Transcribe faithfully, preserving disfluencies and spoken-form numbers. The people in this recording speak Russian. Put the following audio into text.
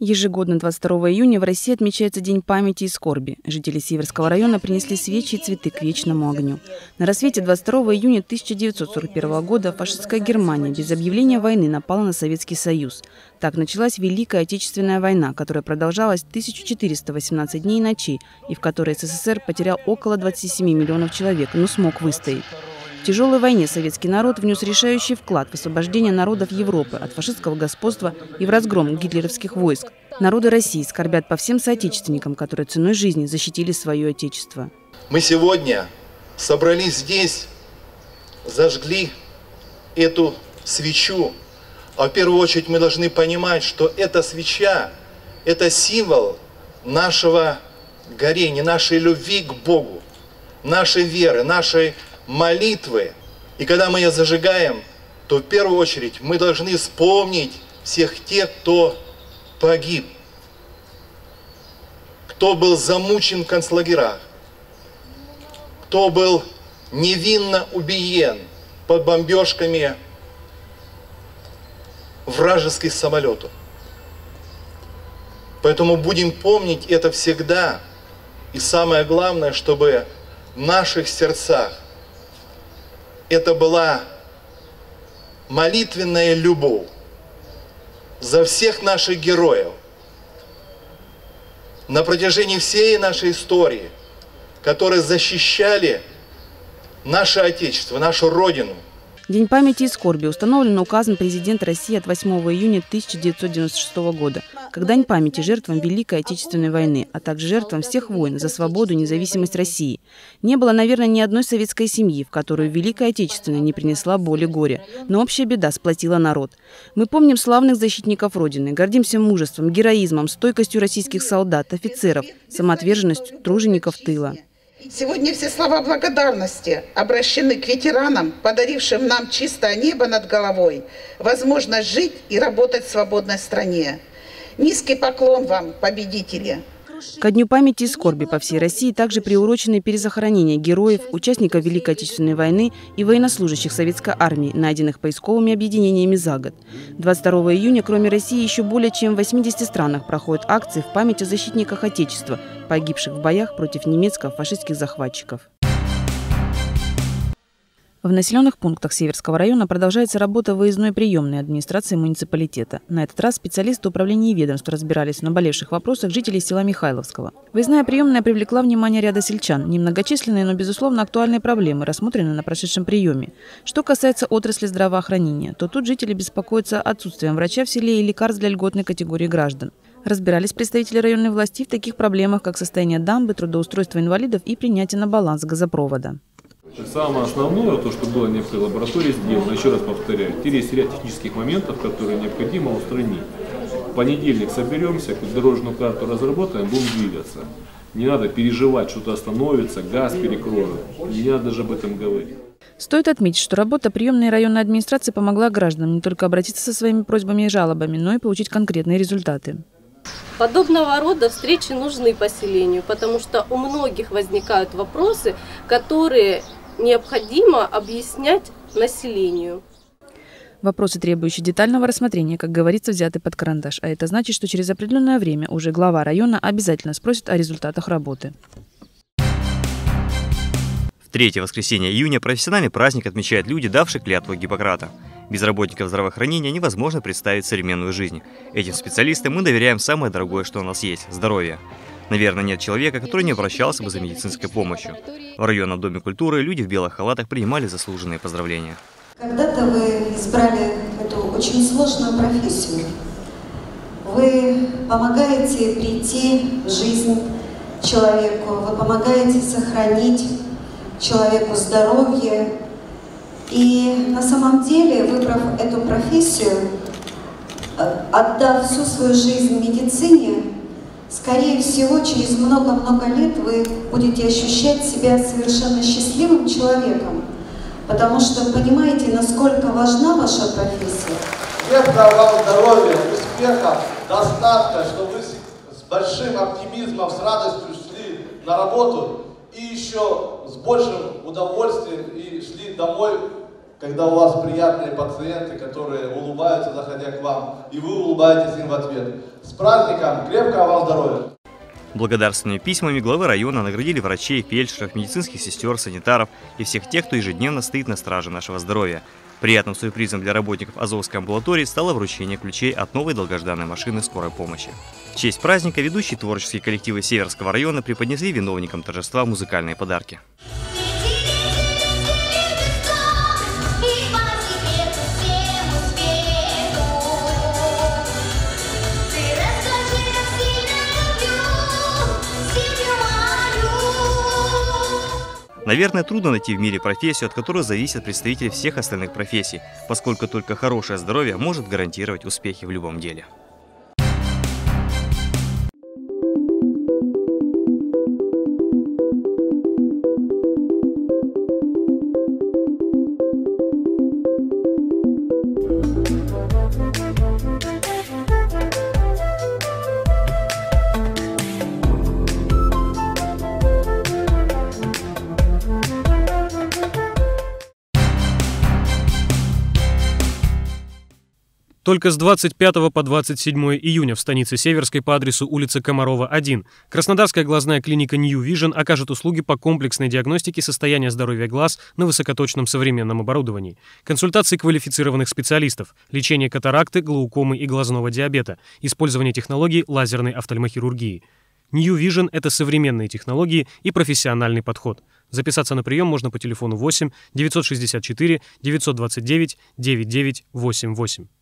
Ежегодно двадцать второго июня в России отмечается День памяти и скорби. Жители Северского района принесли свечи и цветы к вечному огню. На рассвете двадцать второго июня тысяча девятьсот сорок первого года фашистская Германия без объявления войны напала на Советский Союз. Так началась Великая Отечественная война, которая продолжалась тысячу четыреста восемнадцать дней и ночей, и в которой СССР потерял около двадцати семи миллионов человек, но смог выстоять. В тяжелой войне советский народ внес решающий вклад в освобождение народов Европы от фашистского господства и в разгром гитлеровских войск. Народы России скорбят по всем соотечественникам, которые ценой жизни защитили свое отечество. Мы сегодня собрались здесь, зажгли эту свечу. А в первую очередь мы должны понимать, что эта свеча – это символ нашего горения, нашей любви к Богу, нашей веры, нашей молитвы. И когда мы ее зажигаем, то в первую очередь мы должны вспомнить всех тех, кто погиб, кто был замучен в концлагерях, кто был невинно убиен под бомбежками вражеских самолетов. Поэтому будем помнить это всегда. И самое главное, чтобы в наших сердцах это была молитвенная любовь за всех наших героев на протяжении всей нашей истории, которые защищали наше Отечество, нашу Родину. День памяти и скорби установлен указом президента России от восьмого июня тысяча девятьсот девяносто шестого года, как дань памяти жертвам Великой Отечественной войны, а также жертвам всех войн за свободу и независимость России. Не было, наверное, ни одной советской семьи, в которую Великая Отечественная не принесла боли и горя, но общая беда сплотила народ. Мы помним славных защитников Родины, гордимся мужеством, героизмом, стойкостью российских солдат, офицеров, самоотверженностью тружеников тыла. Сегодня все слова благодарности обращены к ветеранам, подарившим нам чистое небо над головой, возможность жить и работать в свободной стране. Низкий поклон вам, победители! Ко Дню памяти и скорби по всей России также приурочены перезахоронения героев, участников Великой Отечественной войны и военнослужащих Советской армии, найденных поисковыми объединениями за год. двадцать второго июня, кроме России, еще более чем в восьмидесяти странах проходят акции в память о защитниках Отечества, погибших в боях против немецко-фашистских захватчиков. В населенных пунктах Северского района продолжается работа выездной приемной администрации муниципалитета. На этот раз специалисты управления и ведомств разбирались в наболевших вопросах жителей села Михайловского. Выездная приемная привлекла внимание ряда сельчан. Немногочисленные, но, безусловно, актуальные проблемы рассмотрены на прошедшем приеме. Что касается отрасли здравоохранения, то тут жители беспокоятся отсутствием врача в селе и лекарств для льготной категории граждан. Разбирались представители районной власти в таких проблемах, как состояние дамбы, трудоустройство инвалидов и принятие на баланс газопровода. Самое основное, то, что было необходимо, лаборатория сделана, еще раз повторяю, теперь есть ряд технических моментов, которые необходимо устранить. В понедельник соберемся, дорожную карту разработаем, будем двигаться. Не надо переживать, что-то остановится, газ перекроют, не надо даже об этом говорить. Стоит отметить, что работа приемной районной администрации помогла гражданам не только обратиться со своими просьбами и жалобами, но и получить конкретные результаты. Подобного рода встречи нужны поселению, потому что у многих возникают вопросы, которые необходимо объяснять населению. Вопросы, требующие детального рассмотрения, как говорится, взяты под карандаш. А это значит, что через определенное время уже глава района обязательно спросит о результатах работы. В третье воскресенье июня профессиональный праздник отмечают люди, давшие клятву Гиппократа. Без работников здравоохранения невозможно представить современную жизнь. Этим специалистам мы доверяем самое дорогое, что у нас есть – здоровье. Наверное, нет человека, который не обращался бы за медицинской помощью. В районном доме культуры люди в белых халатах принимали заслуженные поздравления. Когда-то вы избрали эту очень сложную профессию. Вы помогаете прийти в жизнь человеку, вы помогаете сохранить человеку здоровье. И на самом деле, выбрав эту профессию, отдав всю свою жизнь медицине, скорее всего, через много-много лет вы будете ощущать себя совершенно счастливым человеком, потому что понимаете, насколько важна ваша профессия. Крепкого вам здоровья, успехов, достатка, чтобы вы с большим оптимизмом, с радостью шли на работу и еще с большим удовольствием и шли домой когда у вас приятные пациенты, которые улыбаются, заходя к вам, и вы улыбаетесь им в ответ. С праздником! Крепкого вам здоровья! Благодарственными письмами главы района наградили врачей, фельдшеров, медицинских сестер, санитаров и всех тех, кто ежедневно стоит на страже нашего здоровья. Приятным сюрпризом для работников Азовской амбулатории стало вручение ключей от новой долгожданной машины скорой помощи. В честь праздника ведущие творческие коллективы Северского района преподнесли виновникам торжества музыкальные подарки. Наверное, трудно найти в мире профессию, от которой зависят представители всех остальных профессий, поскольку только хорошее здоровье может гарантировать успехи в любом деле. Только с двадцать пятого по двадцать седьмое июня в станице Северской по адресу улица Комарова, один Краснодарская глазная клиника New Vision окажет услуги по комплексной диагностике состояния здоровья глаз на высокоточном современном оборудовании, консультации квалифицированных специалистов, лечение катаракты, глаукомы и глазного диабета, использование технологий лазерной офтальмохирургии. New Vision – это современные технологии и профессиональный подход. Записаться на прием можно по телефону восемь девятьсот шестьдесят четыре девятьсот двадцать девять девяносто девять восемьдесят восемь.